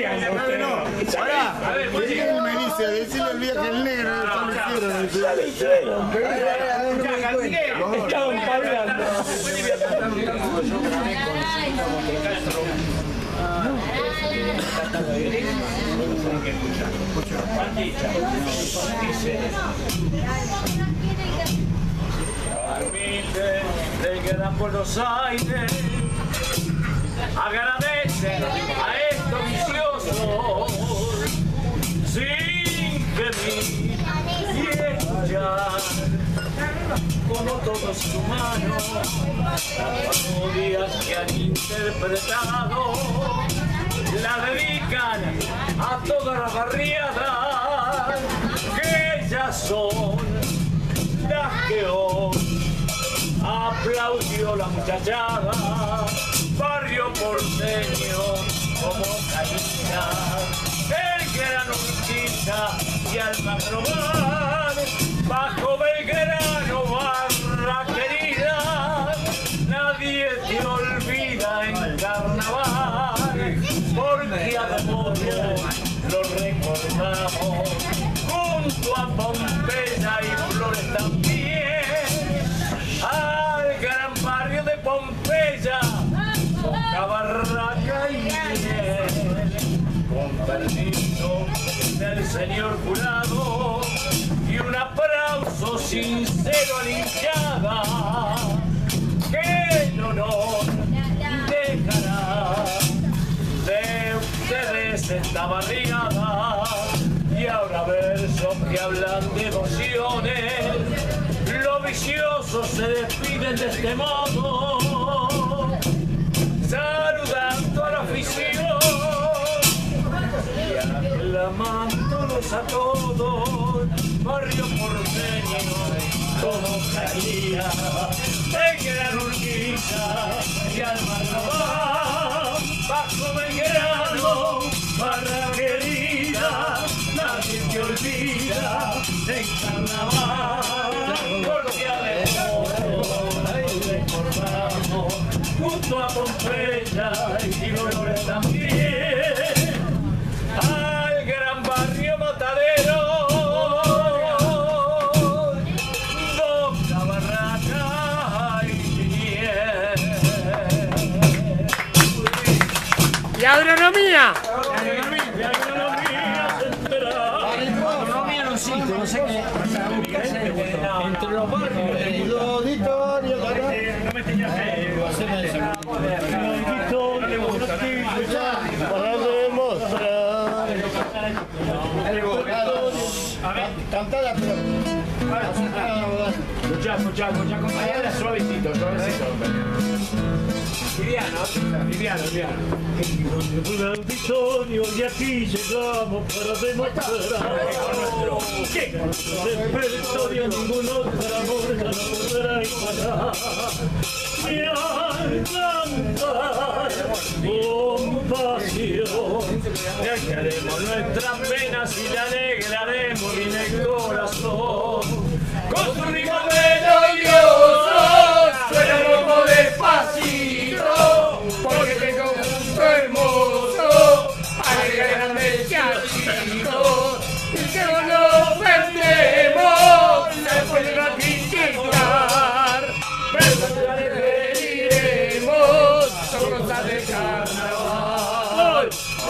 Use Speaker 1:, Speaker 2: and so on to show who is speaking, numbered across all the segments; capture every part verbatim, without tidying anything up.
Speaker 1: peleando ustedes.
Speaker 2: Pará,
Speaker 3: A ver, pues sí.
Speaker 2: él me dice, decirle al viaje al negro, ya lo hicieron.
Speaker 1: Estaban peleando.
Speaker 3: Del Gran Buenos Aires agradece a estos viciosos sin gemir y escuchar como todos humanos las melodías que han interpretado la dedican a todas las barriadas que ellas son las que hoy aplaudió la muchachada, barrio porteño como Caína, el gran Urquiza y Almagro, bajo Belgrano, barra querida, nadie te olvida en carnaval, porque a memoria lo recordamos, junto a Pompeya y Flores también. Al gran barrio de Pompeya, poca barraca y miel, con permiso del señor jurado y un aplauso sincero a la hinchada, que el honor dejará de ustedes esta barriada. Y ahora versos que hablan de emociones, los viciosos se despiden de este modo, saludando a la afición y aclamándolos a todos, barrio porteño, como Caía, el gran Urquiza y Almagro, bajo Belgrano, barra querida, nadie te olvida en carnaval, porque adentro recordamos junto a Pompeya y Dolores también, al gran barrio Matadero, Boca Barraca y Miel.
Speaker 1: ¿Y agronomía?
Speaker 3: No sé qué. Entre los barrios.
Speaker 2: El auditorio,
Speaker 3: No me tenías que
Speaker 2: para demostrar. Cantar la flor.
Speaker 1: Escuchá, escuchá, escuchá, compañera, suavecito, suavecito. Viviano, Viviano, Viviano.
Speaker 3: Un auditorio y aquí llegamos para demostrar que con nuestro repertorio ningún otro amor ya no podrá igualar. Y al cantar con pasión dejaremos nuestras penas y le alegraremos en el corazón. Con su ritmo melodioso
Speaker 1: Suena como despacito, porque tengo un gusto hermoso, alegrarme chiquito, y que no nos perdemos, se pueden aquí criticar, pero no le reiremos, son cosas de carnaval.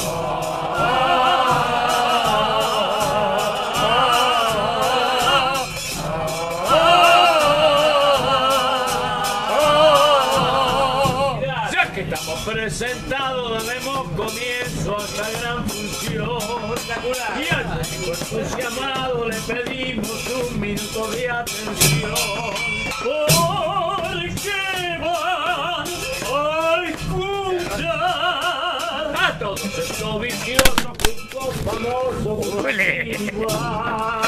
Speaker 3: Presentado, damos comienzo a esta gran función. Y al público entusiasmado le pedimos un minuto de atención. Porque van a escuchar a todos estos viciosos, juntos famosos, igual.